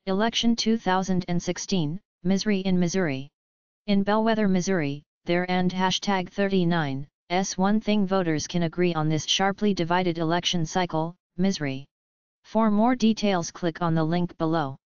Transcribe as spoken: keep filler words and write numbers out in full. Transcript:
Election two thousand sixteen, Misery in Missouri. In Bellwether, Missouri, there and hashtag thirty-nine s one thing voters can agree on this sharply divided election cycle, misery. For more details click on the link below.